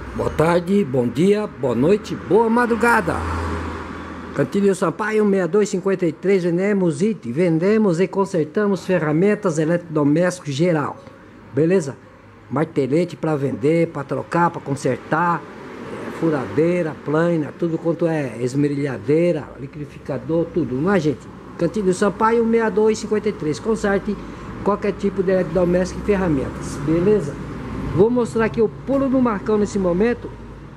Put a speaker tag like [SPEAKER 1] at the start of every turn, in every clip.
[SPEAKER 1] Boa tarde, bom dia, boa noite, boa madrugada. Cantilho Sampaio 6253, vendemos e consertamos ferramentas eletrodomésticos geral. Beleza? Martelete para vender, para trocar, para consertar, furadeira, plana, tudo quanto é esmerilhadeira, liquidificador, tudo, não é, gente? Cantilho Sampaio 6253, conserte qualquer tipo de eletrodoméstico e ferramentas, beleza? Vou mostrar aqui o pulo do Marcão nesse momento.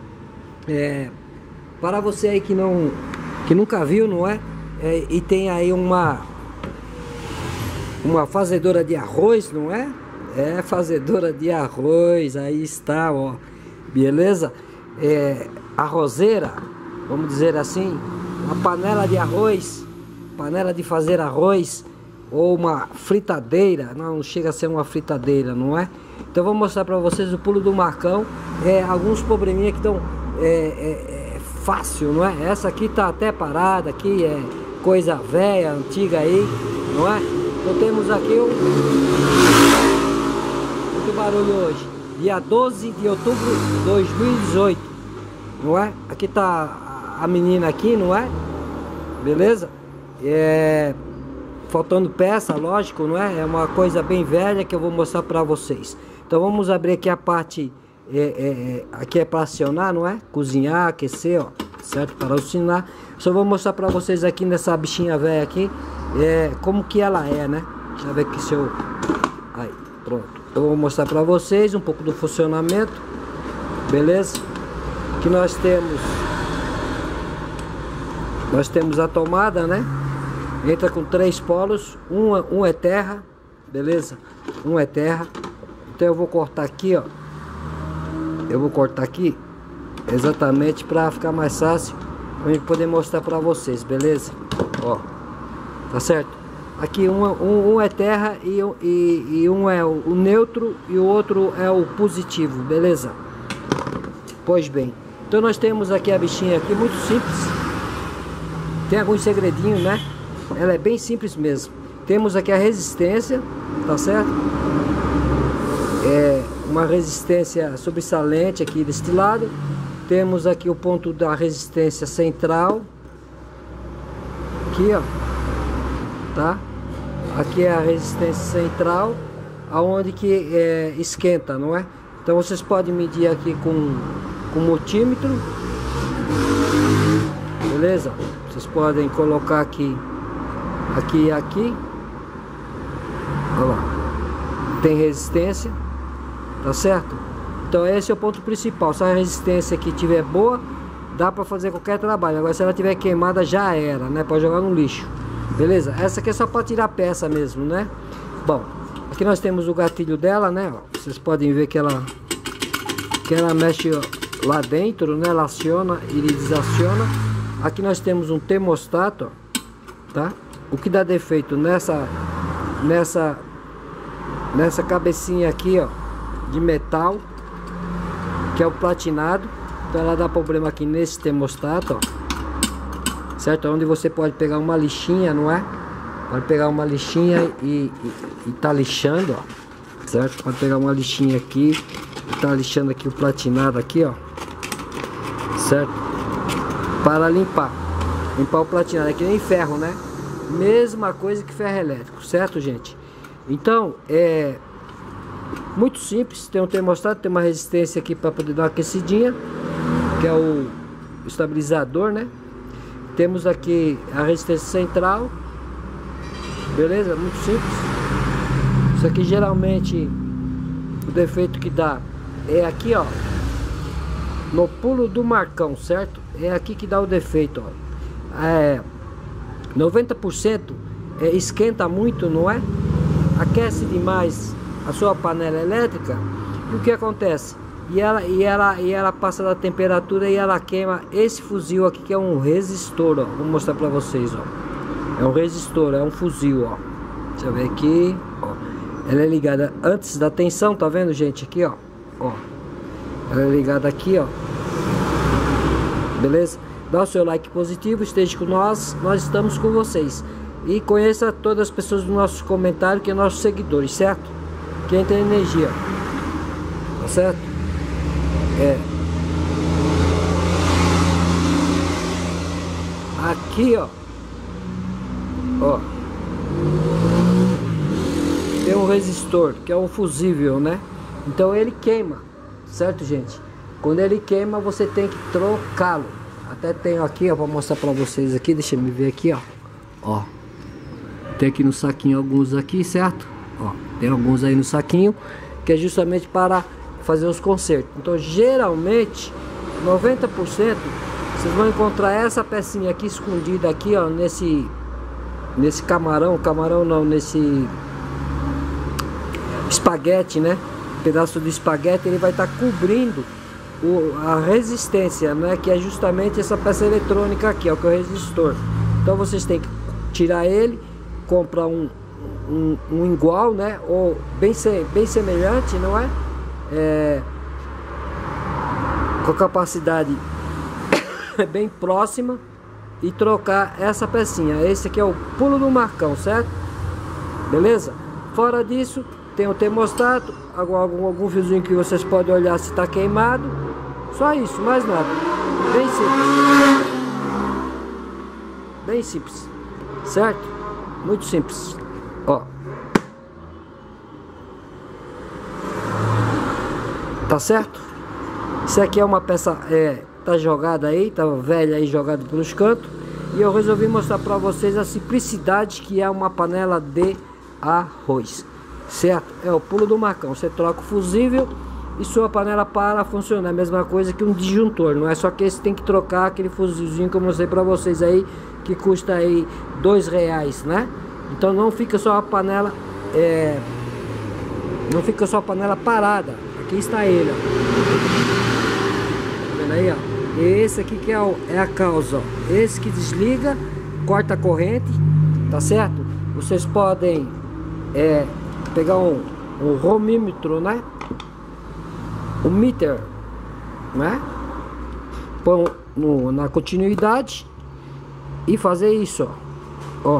[SPEAKER 1] Para você aí que nunca viu, não é? E tem aí uma fazedora de arroz, não é? Fazedora de arroz, aí está, ó. Beleza? Arrozeira, vamos dizer assim, uma panela de arroz, panela de fazer arroz, ou uma fritadeira. Não chega a ser uma fritadeira, não é? Então vou mostrar para vocês o pulo do Marcão. Alguns probleminha que estão fácil, não é? Essa aqui tá até parada, aqui é coisa velha, antiga aí, não é? Então temos aqui muito barulho hoje, dia 12 de outubro de 2018, não é? Aqui tá a menina aqui, não é? Beleza? Faltando peça, lógico, não é? É uma coisa bem velha que eu vou mostrar para vocês. Então vamos abrir aqui a parte, aqui é para acionar, não é? Cozinhar, aquecer, ó, certo? Para acionar. Só vou mostrar para vocês aqui nessa bichinha velha aqui, como que ela é, né? Deixa eu ver aqui se eu... Aí, pronto. Eu vou mostrar para vocês um pouco do funcionamento, beleza? Aqui nós temos a tomada, né? Entra com 3 polos, um é terra, beleza? Um é terra. Então eu vou cortar aqui, ó. Eu vou cortar aqui exatamente para ficar mais fácil pra gente poder mostrar para vocês, beleza? Ó, tá certo? Aqui um é terra e um é o neutro e o outro é o positivo, beleza? Pois bem, então nós temos aqui a bichinha aqui, muito simples. Tem alguns segredinhos, né? Ela é bem simples mesmo. Temos aqui a resistência, tá certo? Uma resistência sobressalente aqui deste lado. Temos aqui o ponto da resistência central. Aqui, ó. Tá? Aqui é a resistência central, aonde que esquenta, não é? Então vocês podem medir aqui com multímetro. Beleza? Vocês podem colocar aqui e aqui. Olha lá, tem resistência, tá certo? Então esse é o ponto principal. Se a resistência aqui tiver boa, dá para fazer qualquer trabalho. Agora se ela tiver queimada, já era, né? Pode jogar no lixo, beleza? Essa aqui é só para tirar peça mesmo, né? Bom, aqui nós temos o gatilho dela, né? Vocês podem ver que ela mexe lá dentro, né? Ela aciona e desaciona. Aqui nós temos um termostato, ó, tá? O que dá defeito nessa cabecinha aqui, ó, de metal, que é o platinado. Então ela dá problema aqui nesse termostato, ó, certo? Onde você pode pegar uma lixinha, não é? Pode pegar uma lixinha e tá lixando, ó, certo? Pode pegar uma lixinha aqui e tá lixando aqui o platinado aqui, ó, certo? Para limpar o platinado, é que nem ferro, né? Mesma coisa que ferro elétrico, certo, gente? Então, muito simples. Tem um termostato, tem uma resistência aqui para poder dar uma aquecidinha, que é o estabilizador, né? Temos aqui a resistência central, beleza? Muito simples. Isso aqui geralmente o defeito que dá é aqui, ó, no pulo do Marcão, certo? É aqui que dá o defeito, ó. 90% esquenta muito, não é? Aquece demais a sua panela elétrica. E o que acontece? E ela passa da temperatura e ela queima esse fuzil aqui, que é um resistor, ó. Vou mostrar para vocês, ó. É um resistor, é um fuzil, ó. Deixa eu ver aqui, ó. Ela é ligada antes da tensão, tá vendo, gente? Aqui, ó. Ela é ligada aqui, ó. Beleza? Dá o seu like positivo, esteja com nós estamos com vocês. E conheça todas as pessoas do nosso comentário, que é nossos seguidores, certo? Quem tem energia, tá certo? aqui, ó, tem um resistor, que é um fusível, né? Então ele queima, certo, gente? Quando ele queima, você tem que trocá-lo. Até tenho aqui, ó, vou mostrar pra vocês aqui, deixa eu me ver aqui, ó. Tem aqui no saquinho alguns aqui, certo? Ó, tem alguns aí no saquinho, que é justamente para fazer os consertos. Então, geralmente, 90% vocês vão encontrar essa pecinha aqui escondida aqui, ó, nesse camarão não, nesse espaguete, né? Pedaço de espaguete, ele vai estar cobrindo a resistência, né? Que é justamente essa peça eletrônica aqui, ó, que é o resistor. Então vocês têm que tirar ele, comprar um igual, né? Ou bem semelhante, não é? Com capacidade bem próxima, e trocar essa pecinha. Esse aqui é o pulo do Marcão, certo? Beleza? Fora disso, tem o termostato, algum fiozinho que vocês podem olhar se está queimado. Só isso, mais nada. Bem simples. Bem simples, certo? Muito simples. Ó, tá certo? Isso aqui é uma peça, tá jogada aí, tá velha aí, jogada pelos cantos. E eu resolvi mostrar para vocês a simplicidade que é uma panela de arroz, certo? É o pulo do Marcão. Você troca o fusível e sua panela para a funcionar. A mesma coisa que um disjuntor. Não é só que esse tem que trocar aquele fusívelzinho que eu mostrei para vocês aí, que custa aí R$2, né? Então não fica só a panela, não fica só a panela parada. Aqui está ele, ó. Tá vendo aí, ó? Esse aqui que é a causa, ó. Esse que desliga, corta a corrente, tá certo? Vocês podem pegar um romímetro, né? Um meter, né? Põe na continuidade e fazer isso, ó.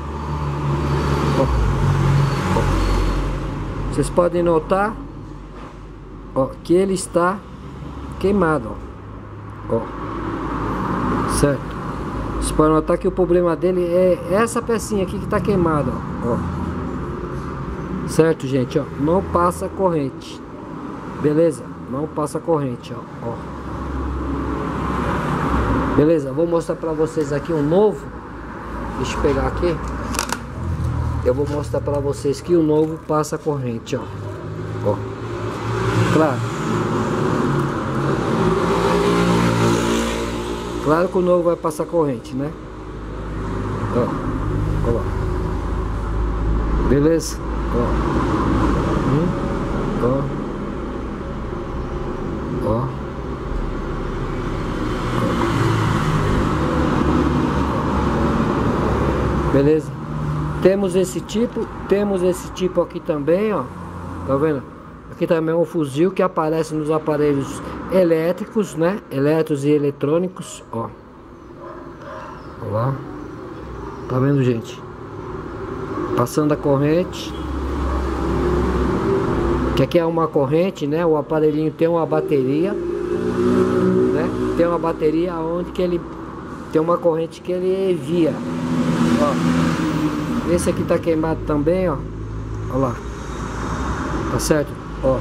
[SPEAKER 1] Vocês podem notar, ó, que ele está queimado, ó, certo? Vocês podem notar que o problema dele é essa pecinha aqui que está queimada, ó, certo, gente? Ó, não passa corrente, beleza? Não passa corrente, ó. Beleza? Vou mostrar para vocês aqui um novo. Deixa eu pegar aqui. Eu vou mostrar para vocês que o novo passa corrente, ó. Claro que o novo vai passar corrente, né? Ó. Beleza? Ó. Beleza? Temos esse tipo aqui também, ó. Tá vendo? Aqui também é um fuzil que aparece nos aparelhos elétricos, né? Elétricos e eletrônicos, ó. Olha lá. Tá vendo, gente? Passando a corrente. Que aqui é uma corrente, né? O aparelhinho tem uma bateria, né? Tem uma bateria onde que ele tem uma corrente que ele envia, ó. Esse aqui tá queimado também, ó. Olha lá. Tá certo? Ó.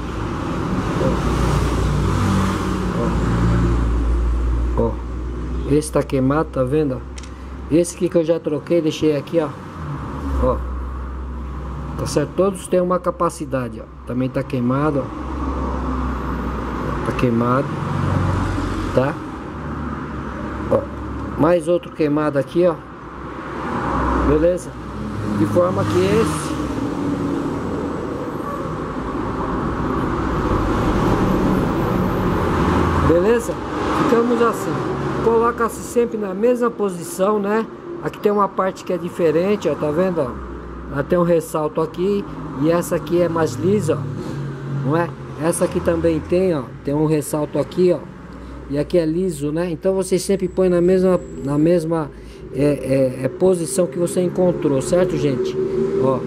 [SPEAKER 1] Esse tá queimado, tá vendo? Esse aqui que eu já troquei, deixei aqui, ó. Ó. Tá certo? Todos têm uma capacidade, ó. Também tá queimado, ó. Tá queimado. Tá? Ó. Mais outro queimado aqui, ó. Beleza? De forma que esse beleza? Ficamos assim. Coloca-se sempre na mesma posição, né? Aqui tem uma parte que é diferente, ó, tá vendo? Ó? Ela tem um ressalto aqui e essa aqui é mais lisa, ó, não é? Essa aqui também tem, ó, tem um ressalto aqui, ó, e aqui é liso, né? Então você sempre põe na mesma posição que você encontrou, certo, gente? Ó.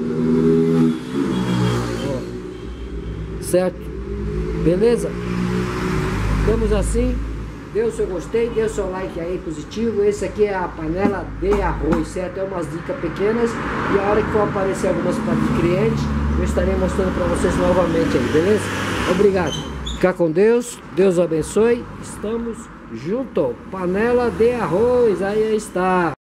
[SPEAKER 1] Certo? Beleza? Ficamos assim. dê o seu gostei, dê o seu like aí positivo. Esse aqui é a panela de arroz, certo? É umas dicas pequenas e a hora que for aparecer algumas para clientes, eu estarei mostrando para vocês novamente aí, beleza? Obrigado. Fica com Deus, Deus abençoe. Estamos juntos. Panela de arroz, aí está.